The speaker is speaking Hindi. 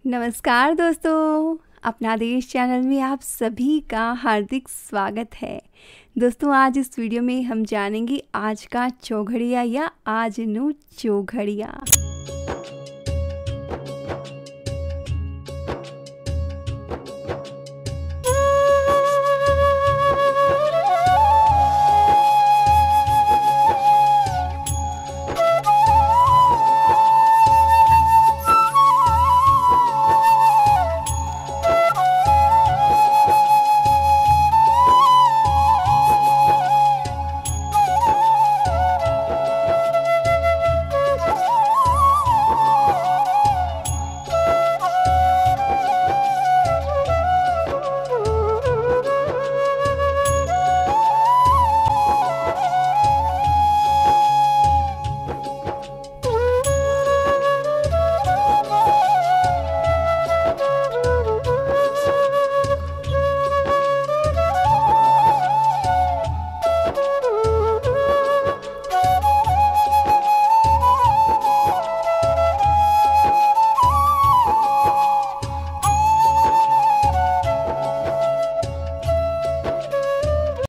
नमस्कार दोस्तों, अपना देश चैनल में आप सभी का हार्दिक स्वागत है। दोस्तों, आज इस वीडियो में हम जानेंगे आज का चौघड़िया या आज नु चौघड़िया।